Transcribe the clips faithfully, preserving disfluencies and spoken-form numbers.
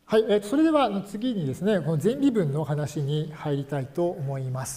はい、えー、それでは次にですね、この前微分の話に入りたいと思います。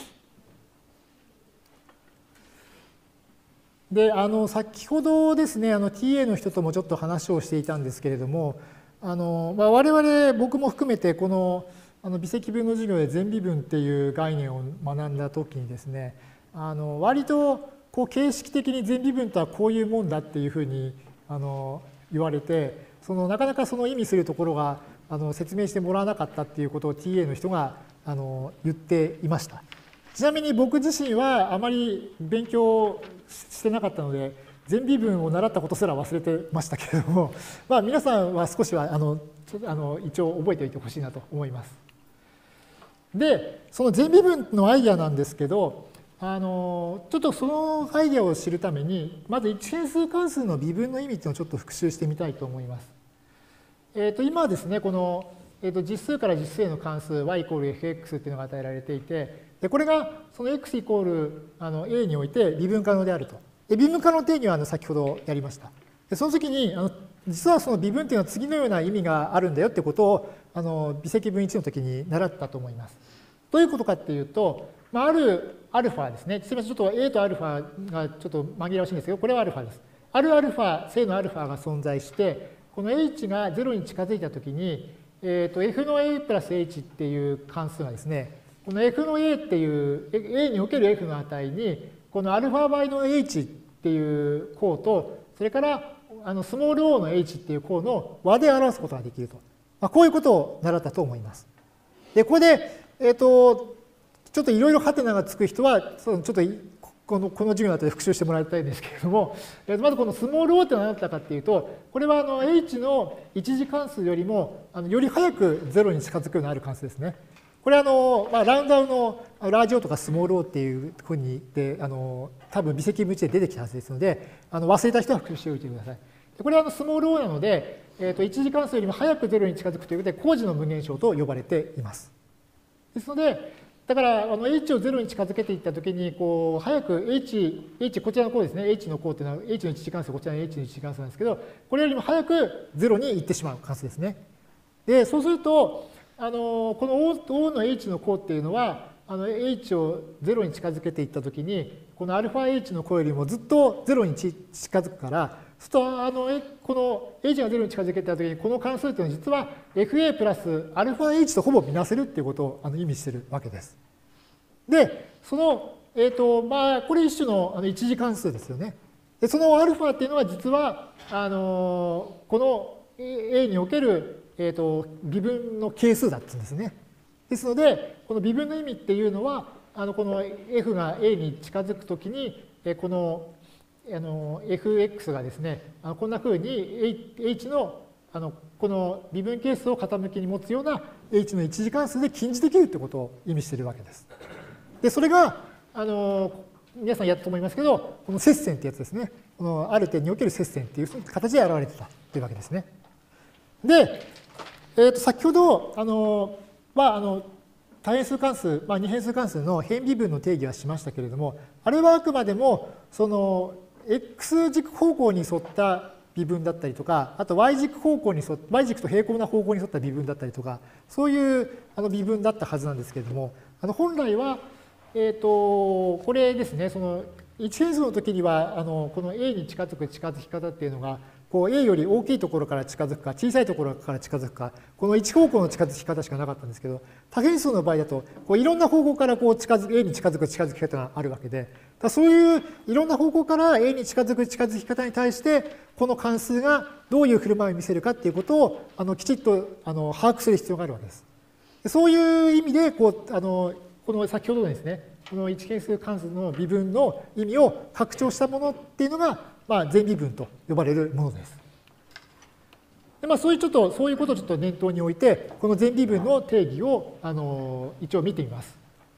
で、あの先ほどですね、あの ティーエー の人ともちょっと話をしていたんですけれども、あのまあ、我々、僕も含めて、このあの微積分の授業で前微分っていう概念を学んだときにですね、あの割とこう形式的に前微分とはこういうもんだっていうふうにあの言われて、そのなかなかその意味するところがあの説明してもらわなかったっていうことを ティーエー の人があの言っていました。ちなみに僕自身はあまり勉強してなかったので、前微分を習ったことすら忘れてましたけれども、まあ、皆さんは少しはあのあの一応覚えておいてほしいなと思います。で、その前微分のアイデアなんですけど、あのちょっとそのアイデアを知るために、まず一変数関数の微分の意味っていうのをちょっと復習してみたいと思います。えー、と今はですね、この、えー、と実数から実数への関数 y イコール エフエックス っていうのが与えられていて、でこれがその x イコールあの a において微分可能であると。で微分可能定義はあの先ほどやりました。でその時にあの実はその微分っていうのは次のような意味があるんだよってことをあの微積分いちの時に習ったと思います。どういうことかっていうと、まあ、あるアルファですね。すみません、ちょっと a とアルファがちょっと紛らわしいんですけど、これはアルファです。あるアルファ、正のアルファが存在して、この h がゼロに近づいたときに、えー、と f の a プラス h っていう関数がですね、この f の a っていう、a における f の値に、このアルファ倍の h っていう項と、それからあのスモール o の h っていう項の和で表すことができると。まあ、こういうことを習ったと思います。で、ここで、えっ、ー、と、ちょっといろいろハテナがつく人は、ちょっとこのこの授業の後で復習してもらいたいんですけれども、まずこのスモール o って何だったかっていうと、これはあの h の一次関数よりもあのより早くゼロに近づくようになる関数ですね。これはあの、まあ、ラウンダウのラージ O とかスモール o っていうふうに言って、あの多分微積分いちで出てきたはずですので、あの忘れた人は復習しておいてください。これはあのスモール o なので、えー、と一次関数よりも早くゼロに近づくということで、高次の無限小と呼ばれています。ですので、だからあの h をゼロに近づけていったときに、こう早く h、h、こちらの項ですね、h の項というのは h の一次関数、こちらの h の一次関数なんですけど、これよりも早くゼロに行ってしまう関数ですね。で、そうすると、あのこの O, O の h の項っていうのは、あの h をゼロに近づけていったときに、この αh の項よりもずっとゼロに近づくから、そうするとあのこの h がゼロに近づけていったときに、この関数というのは実は fa プラス αh とほぼ見なせるっていうことをあの意味しているわけです。で、その、えっ、ー、と、まあ、これ一種のあの一次関数ですよね。で、その α っていうのは実は、あのこの A における、えー、と微分の係数だっていうんですね。ですので、この微分の意味っていうのは、あのこの f が A に近づくときに、このあの エフエックス がですね、こんなふうに h のあのこの微分係数を傾きに持つような h の一次関数で近似できるってことを意味しているわけです。で、それが、あの、皆さんやったと思いますけど、この接線ってやつですね。このある点における接線っていう形で現れてたというわけですね。で、えー、と先ほど、あの、まあ、あの、多変数関数、まあ、二変数関数の変微分の定義はしましたけれども、あれはあくまでも、その、x 軸方向に沿った微分だったりとか、あと y 軸方向に沿っ y 軸と平行な方向に沿った微分だったりとか、そういうあの微分だったはずなんですけれども、あの本来は、えっ、ー、と、これですね、その一変数の時には、あのこの A に近づく近づき方っていうのが、こう A より大きいところから近づくか、小さいところから近づくか、この一方向の近づき方しかなかったんですけど、多変数の場合だと、こういろんな方向からこう近づく A に近づく近づき方があるわけで、だそういういろんな方向から A に近づく近づき方に対して、この関数がどういう振る舞いを見せるかっていうことをあのきちっとあの把握する必要があるわけです。そういう意味で、こうあのこの先ほどのですね、この一変数関数の微分の意味を拡張したものっていうのが、まあ、前微分と呼ばれるものです。でまあ、そういうちょっとそういうことをちょっと念頭に置いて、この前微分の定義をあの一応見てみます。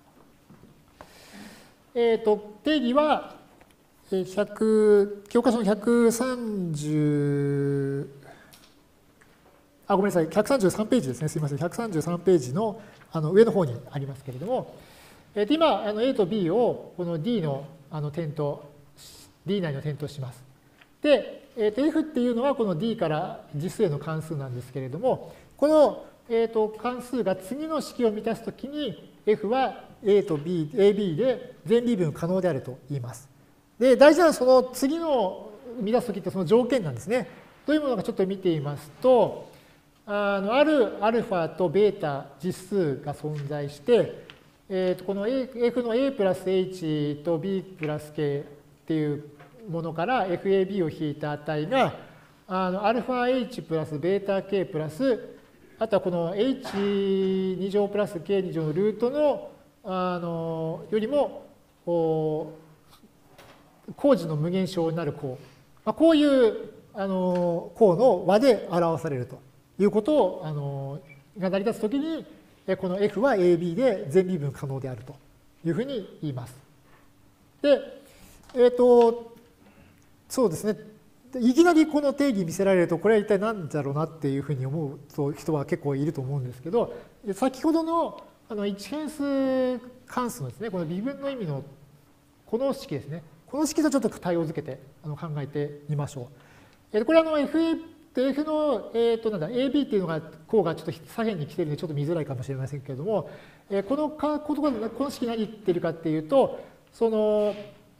えっ、ー、と定義はひゃく教科書のひゃくさんじゅうあごめんなさいひゃくさんじゅうさんページですね、すみません、ひゃくさんじゅうさんページのあの上の方にありますけれども、えー、と今あの A と B をこの D のあの点と D 内の点とします。で、 えー、と F っていうのはこの D から実数への関数なんですけれども、この、えー、と関数が次の式を満たすときに F は A と B、エービー で全微分可能であると言います。で、大事なのはその次の満たすときってその条件なんですね。どういうものかちょっと見てみますと、あのあるアルファとベータ実数が存在して、えー、とこの F の A プラス H と B プラス K っていうものから エフエービー を引いた値があのアルファ H プラスベータ K プラスあとはこの H に乗プラス K に乗のルートのあのよりも工事の無限小になる項、まあ、こういうあの項の和で表されるということをあのが成り立つときにこの F は エービー で全微分可能であるというふうに言います。で、えっと、そうですね。いきなりこの定義見せられると、これは一体何だろうなっていうふうに思う人は結構いると思うんですけど、先ほどのあの一変数関数のですね、この微分の意味のこの式ですね。この式とちょっと対応づけて考えてみましょう。これはあの エフエーで F の、えー、となんだ エービー っていうのが項がちょっと左辺に来てるのでちょっと見づらいかもしれませんけれども、えー、このかこのこの式何言ってるかっていうと、その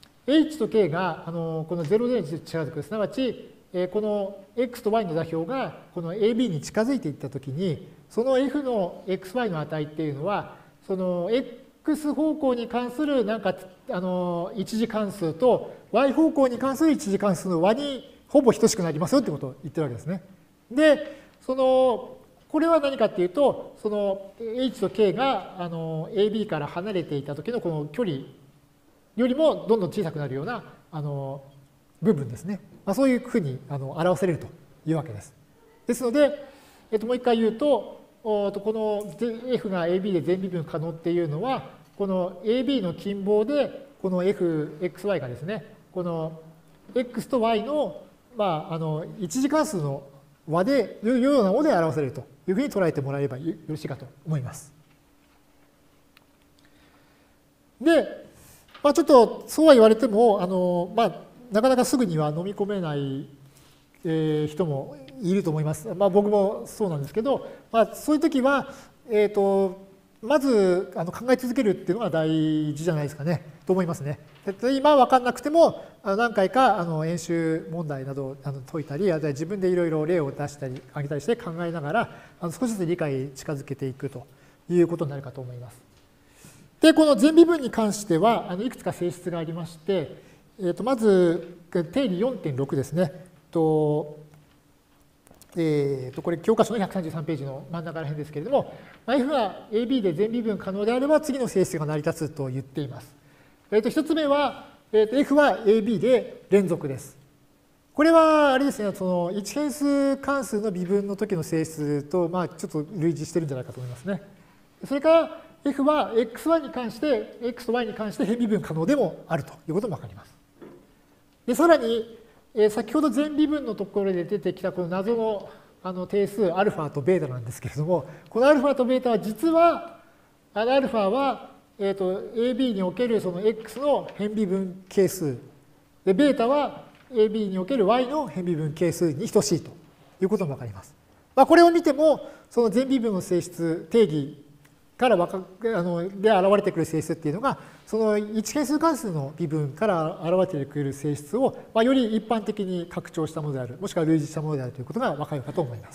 H と K があのこのゼロで近づく、すなわち、えー、この X と Y の座標がこの エービー に近づいていったときに、その F の エックスワイ の値っていうのは、その X 方向に関するなんかあの一次関数と Y 方向に関する一次関数の和にほぼ等しくなりますよってことを言ってるわけですね。で、その、これは何かっていうと、その H と K があの エービー から離れていた時のこの距離よりもどんどん小さくなるようなあの部分ですね。まあ、そういうふうにあの表せれるというわけです。ですので、えっと、もう一回言うと、この F が エービー で全微分可能っていうのは、この エービー の近傍で、この F、エックスワイ がですね、この X と Y のまあ、あの一次関数の和でいうようなもので表せるというふうに捉えてもらえればよろしいかと思います。で、まあ、ちょっとそうは言われてもあの、まあ、なかなかすぐには飲み込めない、えー、人もいると思います。まあ、僕もそうなんですけど、まあ、そういう時は、えーと、まずあの考え続けるっていうのが大事じゃないですかねと思いますね。今分かんなくても何回かあの演習問題などを解いたり、あるいは自分でいろいろ例を出したり挙げたりして考えながらあの少しずつ理解に近づけていくということになるかと思います。で、この全微分に関してはあのいくつか性質がありまして、えー、とまず定理 よんてんろく ですね。とえー、とこれ教科書のひゃくさんじゅうさんページの真ん中ら辺ですけれども、F が エービー で全微分可能であれば次の性質が成り立つと言っています。えー、と一つ目は、えー、と F は エービー で連続です。これはあれですね、その一変数関数の微分の時の性質と、まあ、ちょっと類似してるんじゃないかと思いますね。それから F は エックスワイ に関して、X と Y に関して変微分可能でもあるということもわかります。で、さらに、えー、先ほど全微分のところで出てきたこの謎のあの定数アルファとベータなんですけれども、このアルファとベータは実は、アルファは、えー、と エービー におけるその X の変微分係数、でベータは エービー における Y の変微分係数に等しいということもわかります。まあ、これを見ても、その全微分の性質、定義からわかあので現れてくる性質っていうのが、その一変数関数の微分から現れてくる性質を、まあ、より一般的に拡張したものである、もしくは類似したものであるということがわかるかと思います。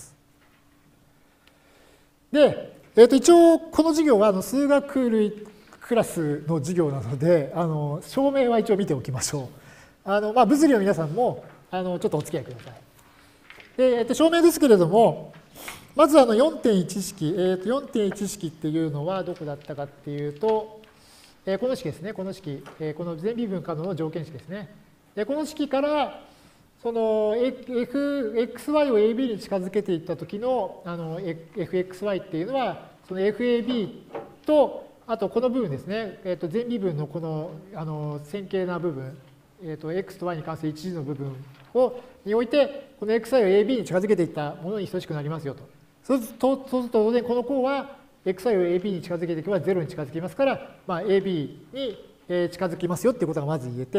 で、えー、と一応この授業はあの数学類クラスの授業なので、あの証明は一応見ておきましょう。あのまあ、物理の皆さんもあのちょっとお付き合いください。で、えー、と証明ですけれども、まずあの よんてんいち 式、えー、と よんてんいち 式っていうのはどこだったかっていうと、えー、この式ですね、この式、えー、この全微分可能の条件式ですね。で、この式から、その F、エックスワイ を エービー に近づけていったときのあの エフエックスワイ っていうのは、その エフエービー と、あとこの部分ですね、えー、と全微分のこのあの線形な部分、えー、と X と Y に関する一次の部分をにおいて、この エックスワイ を エービー に近づけていったものに等しくなりますよと。そうすると、そうすると当然この項は エックスワイ を エービー に近づけていけばゼロに近づきますから、まあ、エービー に近づきますよっていうことがまず言えて、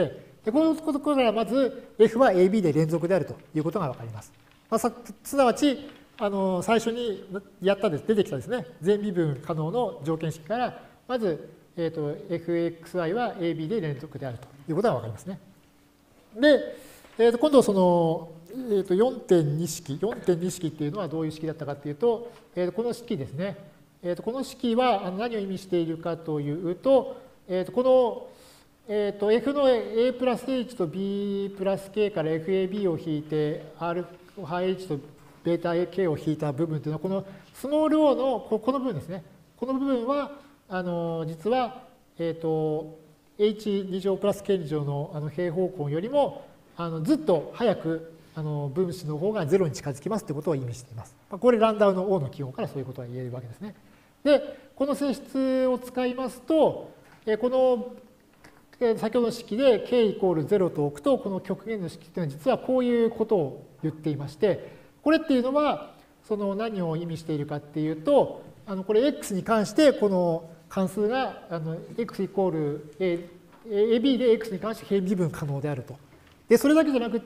でこのことからまず F は エービー で連続であるということがわかります。まあ、さすなわち、あの最初にやったです、出てきたですね、全微分可能の条件式から、まず、えー、と エフエックスワイ は エービー で連続であるということがわかりますね。で、えー、と今度その、えー、と よんてんに 式、よんてんに 式っていうのはどういう式だったかっていうと、えー、とこの式ですね。えー、とこの式は何を意味しているかというと、えー、とこの、えー、と F の A プラス H と B プラス K から エフエービー を引いて αH とベータ K を引いた部分というのはこのスモール o のこの部分ですね。この部分はあの実は、えー、と H に乗プラス K に乗のあの平方根よりもあのずっと早くあの分子の方がゼロに近づきますということを意味しています。これランダウの O の記号からそういうことが言えるわけですね。で、この性質を使いますと、この先ほどの式で k イコールゼロと置くと、この極限の式というのは実はこういうことを言っていまして、これっていうのはその何を意味しているかっていうと、あのこれ x に関してこの関数があの x イコール a、ab で x に関して変微分可能であると。で、それだけじゃなくって、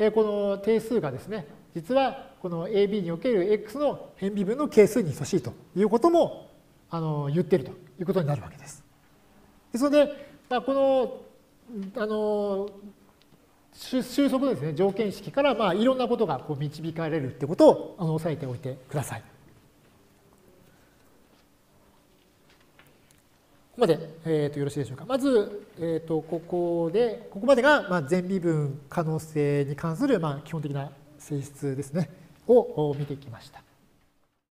この定数がですね、実はこの エービー における x の変微分の係数に等しいということもあの言っているということになるわけです。ですので、まあ、この、あの、収束のですね、条件式から、まあ、いろんなことがこう導かれるってことをあの押さえておいてください。ここまで、えー、とよろしいでしょうか。まず、えー、とここで、ここまでが、まあ、全微分可能性に関する、まあ、基本的な性質ですね、を見てきました。